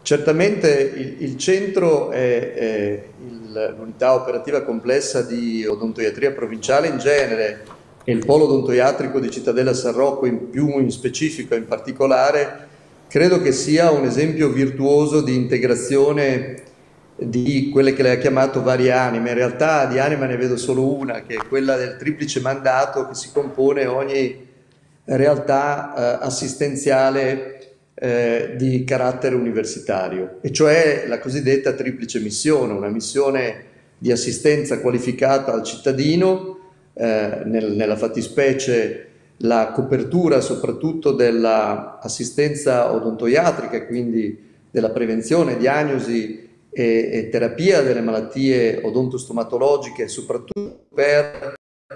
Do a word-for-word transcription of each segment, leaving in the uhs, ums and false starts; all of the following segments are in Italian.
Certamente il, il centro è, è l'unità operativa complessa di odontoiatria provinciale in genere e il polo odontoiatrico di Cittadella San Rocco in più in specifico in particolare, credo che sia un esempio virtuoso di integrazione di quelle che lei ha chiamato varie anime. In realtà di anima ne vedo solo una, che è quella del triplice mandato che si compone ogni realtà eh, assistenziale eh, di carattere universitario, e cioè la cosiddetta triplice missione, una missione di assistenza qualificata al cittadino, eh, nel, nella fattispecie la copertura soprattutto dell'assistenza odontoiatrica e quindi della prevenzione, diagnosi e, e terapia delle malattie odontostomatologiche, soprattutto per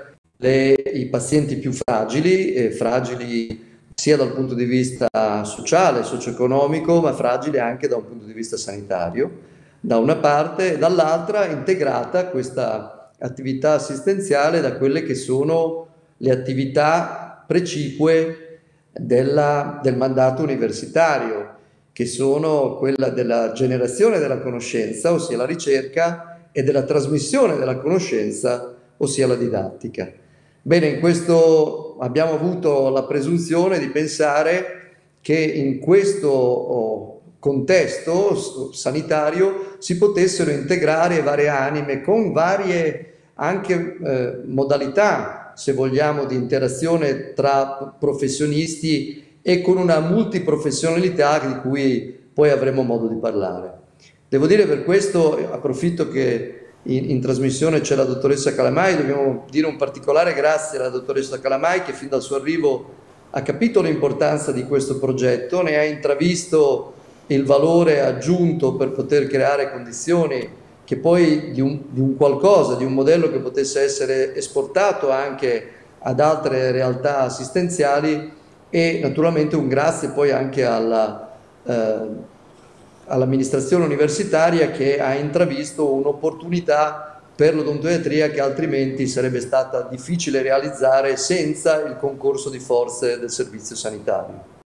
le, i pazienti più fragili, eh, fragili sia dal punto di vista sociale, socio-economico, ma fragili anche da un punto di vista sanitario, da una parte, e dall'altra integrata questa attività assistenziale da quelle che sono le attività precipue della, del mandato universitario, che sono quella della generazione della conoscenza, ossia la ricerca, e della trasmissione della conoscenza, ossia la didattica. Bene, in questo abbiamo avuto la presunzione di pensare che in questo contesto sanitario si potessero integrare varie anime con varie anche eh, modalità, se vogliamo, di interazione tra professionisti e con una multiprofessionalità di cui poi avremo modo di parlare. Devo dire per questo, approfitto che in, in trasmissione c'è la dottoressa Calamai, dobbiamo dire un particolare grazie alla dottoressa Calamai che fin dal suo arrivo ha capito l'importanza di questo progetto, ne ha intravisto il valore aggiunto per poter creare condizioni che poi di un, di un qualcosa, di un modello che potesse essere esportato anche ad altre realtà assistenziali, e naturalmente un grazie poi anche alla, eh, all'amministrazione universitaria che ha intravisto un'opportunità per l'odontoiatria che altrimenti sarebbe stata difficile realizzare senza il concorso di forze del servizio sanitario.